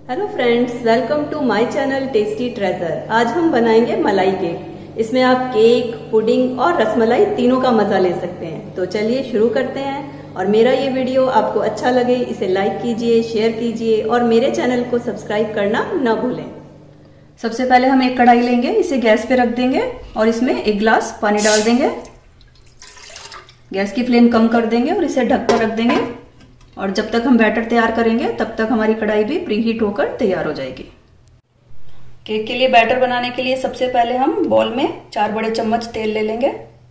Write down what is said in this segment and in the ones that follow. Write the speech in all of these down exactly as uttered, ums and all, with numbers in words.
Hello friends, welcome to my channel tasty treasure. आज हम बनाएंगे मलाई केक। इसमें आप केक, पुडिंग और रसमलाई तीनों का मजा ले सकते हैं। तो चलिए शुरू करते हैं। और मेरा ये वीडियो आपको अच्छा लगे इसे लाइक कीजिए, शेयर कीजिए और मेरे चैनल को सब्सक्राइब करना न भूलें। सबसे पहले हम एक कढ़ाई लेंगे, इसे गैस पे रख देंगे और इसमें एक गिलास पानी डाल देंगे। गैस की फ्लेम कम कर देंगे और इसे ढक कर रख देंगे। और जब तक हम बैटर तैयार करेंगे तब तक हमारी कढ़ाई भी प्रीहीट होकर तैयार हो जाएगी। केक के लिए बैटर बनाने के लिए सबसे पहले हम बाउल में चार बड़े चम्मच तेल ले लेंगे।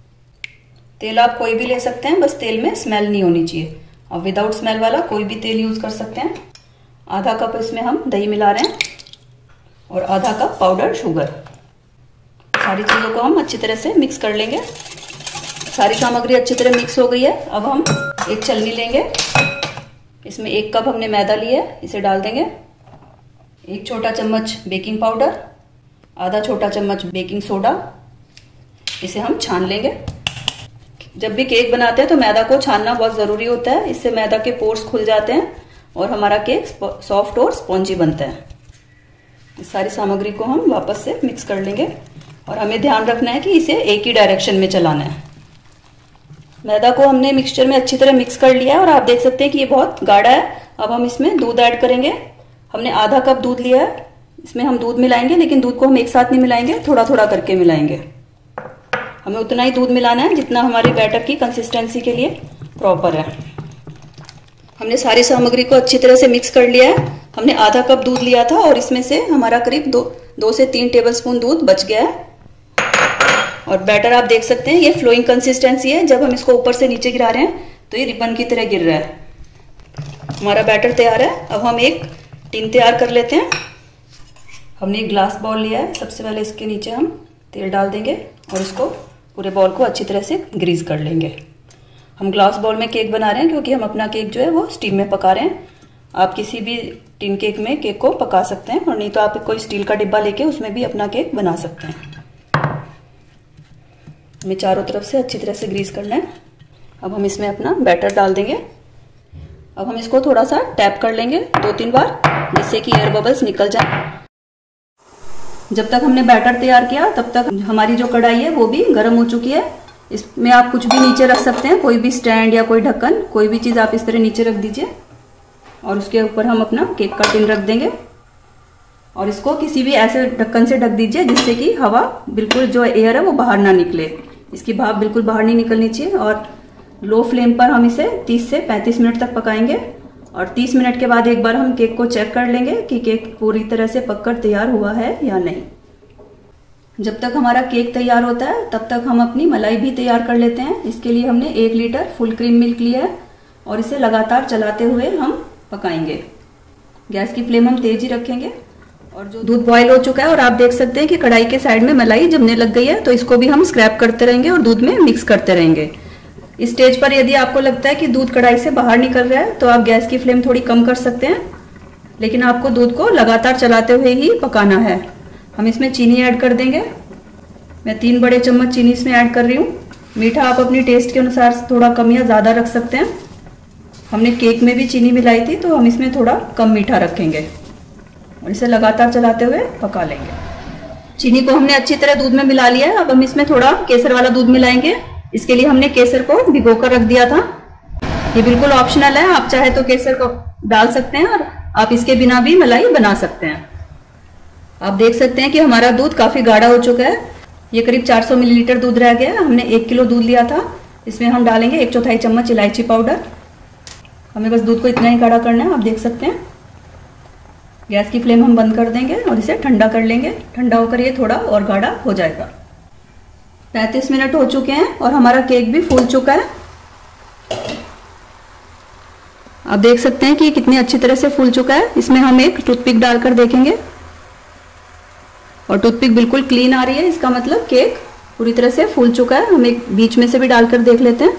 तेल आप कोई भी ले सकते हैं, बस तेल में स्मेल नहीं होनी चाहिए। और विदाउट स्मेल वाला कोई भी तेल यूज कर सकते हैं। आधा कप इसमें हम दही मिला रहे हैं और आधा कप पाउडर शुगर। सारी चीजों को हम अच्छी तरह से मिक्स कर लेंगे। सारी सामग्री अच्छी तरह मिक्स हो गई है। अब हम एक छलनी लेंगे, इसमें एक कप हमने मैदा लिया है, इसे डाल देंगे। एक छोटा चम्मच बेकिंग पाउडर, आधा छोटा चम्मच बेकिंग सोडा, इसे हम छान लेंगे। जब भी केक बनाते हैं तो मैदा को छानना बहुत जरूरी होता है, इससे मैदा के पोर्स खुल जाते हैं और हमारा केक सॉफ्ट और स्पॉन्जी बनता है। इस सारी सामग्री को हम वापस से मिक्स कर लेंगे और हमें ध्यान रखना है कि इसे एक ही डायरेक्शन में चलाना है। मैदा को हमने मिक्सचर में अच्छी तरह मिक्स कर लिया है और आप देख सकते हैं कि ये बहुत गाढ़ा है। अब हम इसमें दूध ऐड करेंगे। हमने आधा कप दूध लिया है, इसमें हम दूध मिलाएंगे, लेकिन दूध को हम एक साथ नहीं मिलाएंगे, थोड़ा थोड़ा करके मिलाएंगे। हमें उतना ही दूध मिलाना है जितना हमारे बैटर की कंसिस्टेंसी के लिए प्रॉपर है। हमने सारी सामग्री को अच्छी तरह से मिक्स कर लिया है। हमने आधा कप दूध लिया था और इसमें से हमारा करीब दो दो से तीन टेबल स्पून दूध बच गया है। और बैटर आप देख सकते हैं ये फ्लोइंग कंसिस्टेंसी है। जब हम इसको ऊपर से नीचे गिरा रहे हैं तो ये रिबन की तरह गिर रहा है। हमारा बैटर तैयार है। अब हम एक टिन तैयार कर लेते हैं। हमने एक ग्लास बाउल लिया है, सबसे पहले इसके नीचे हम तेल डाल देंगे और इसको पूरे बाउल को अच्छी तरह से ग्रीस कर लेंगे। हम ग्लास बाउल में केक बना रहे हैं क्योंकि हम अपना केक जो है वो स्टीम में पका रहे हैं। आप किसी भी टिन केक में केक को पका सकते हैं और नहीं तो आप कोई स्टील का डिब्बा लेके उसमें भी अपना केक बना सकते हैं। हमें चारों तरफ से अच्छी तरह से ग्रीस करना है। अब हम इसमें अपना बैटर डाल देंगे। अब हम इसको थोड़ा सा टैप कर लेंगे दो तीन बार, जिससे कि एयर बबल्स निकल जाए। जब तक हमने बैटर तैयार किया तब तक हमारी जो कढ़ाई है वो भी गर्म हो चुकी है। इसमें आप कुछ भी नीचे रख सकते हैं, कोई भी स्टैंड या कोई ढक्कन, कोई भी चीज आप इस तरह नीचे रख दीजिए और उसके ऊपर हम अपना केक का टिन रख देंगे और इसको किसी भी ऐसे ढक्कन से ढक दीजिए जिससे कि हवा बिल्कुल जो एयर है वो बाहर ना निकले। इसकी भाप बिल्कुल बाहर नहीं निकलनी चाहिए। और लो फ्लेम पर हम इसे तीस से पैंतीस मिनट तक पकाएंगे और तीस मिनट के बाद एक बार हम केक को चेक कर लेंगे कि केक पूरी तरह से पककर तैयार हुआ है या नहीं। जब तक हमारा केक तैयार होता है तब तक हम अपनी मलाई भी तैयार कर लेते हैं। इसके लिए हमने एक लीटर फुल क्रीम मिल्क लिया है और इसे लगातार चलाते हुए हम पकाएंगे। गैस की फ्लेम हम तेज ही रखेंगे। और जो दूध बॉईल हो चुका है और आप देख सकते हैं कि कढ़ाई के साइड में मलाई जमने लग गई है, तो इसको भी हम स्क्रैप करते रहेंगे और दूध में मिक्स करते रहेंगे। इस स्टेज पर यदि आपको लगता है कि दूध कढ़ाई से बाहर निकल रहा है तो आप गैस की फ्लेम थोड़ी कम कर सकते हैं, लेकिन आपको दूध को लगातार चलाते हुए ही पकाना है। हम इसमें चीनी ऐड कर देंगे। मैं तीन बड़े चम्मच चीनी इसमें ऐड कर रही हूँ। मीठा आप अपनी टेस्ट के अनुसार थोड़ा कम या ज्यादा रख सकते हैं। हमने केक में भी चीनी मिलाई थी तो हम इसमें थोड़ा कम मीठा रखेंगे और इसे लगातार चलाते हुए पका लेंगे। चीनी को हमने अच्छी तरह दूध में मिला लिया है। अब हम इसमें थोड़ा केसर वाला दूध मिलाएंगे। इसके लिए हमने केसर को भिगोकर रख दिया था। ये बिल्कुल ऑप्शनल है, आप चाहे तो केसर को डाल सकते हैं और आप इसके बिना भी मलाई बना सकते हैं। आप देख सकते हैं कि हमारा दूध काफी गाढ़ा हो चुका है। ये करीब चार सौ मिलीलीटर दूध रह गया है। हमने एक किलो दूध लिया था। इसमें हम डालेंगे एक चौथाई चम्मच इलायची पाउडर। हमें बस दूध को इतना ही गाढ़ा करना है, आप देख सकते हैं। गैस की फ्लेम हम बंद कर देंगे और इसे ठंडा कर लेंगे। ठंडा होकर ये थोड़ा और गाढ़ा हो जाएगा। पैंतीस मिनट हो चुके हैं और हमारा केक भी फूल चुका है। आप देख सकते हैं कि कितनी अच्छी तरह से फूल चुका है। इसमें हम एक टूथपिक डालकर देखेंगे और टूथपिक बिल्कुल क्लीन आ रही है, इसका मतलब केक पूरी तरह से फूल चुका है। हम एक बीच में से भी डालकर देख लेते हैं।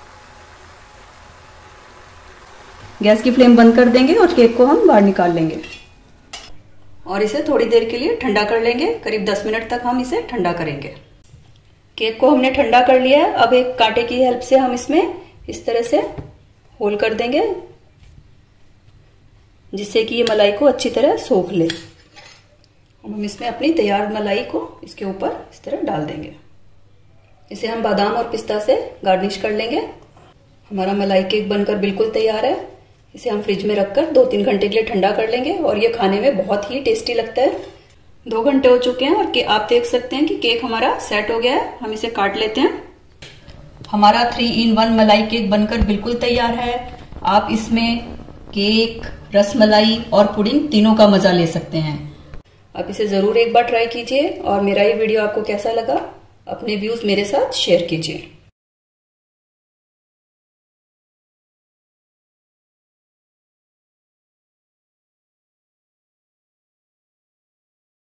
गैस की फ्लेम बंद कर देंगे और केक को हम बाहर निकाल लेंगे और इसे थोड़ी देर के लिए ठंडा कर लेंगे। करीब दस मिनट तक हम इसे ठंडा करेंगे। केक को हमने ठंडा कर लिया है। अब एक कांटे की हेल्प से हम इसमें इस तरह से होल कर देंगे जिससे कि ये मलाई को अच्छी तरह सोख ले। हम इसमें अपनी तैयार मलाई को इसके ऊपर इस तरह डाल देंगे। इसे हम बादाम और पिस्ता से गार्निश कर लेंगे। हमारा मलाई केक बनकर बिल्कुल तैयार है। इसे हम फ्रिज में रखकर दो तीन घंटे के लिए ठंडा कर लेंगे और ये खाने में बहुत ही टेस्टी लगता है। दो घंटे हो चुके हैं और आप देख सकते हैं कि केक हमारा सेट हो गया है। हम इसे काट लेते हैं। हमारा थ्री इन वन मलाई केक बनकर बिल्कुल तैयार है। आप इसमें केक, रसमलाई और पुडिंग तीनों का मजा ले सकते हैं। आप इसे जरूर एक बार ट्राई कीजिए और मेरा ये वीडियो आपको कैसा लगा अपने व्यूज मेरे साथ शेयर कीजिए।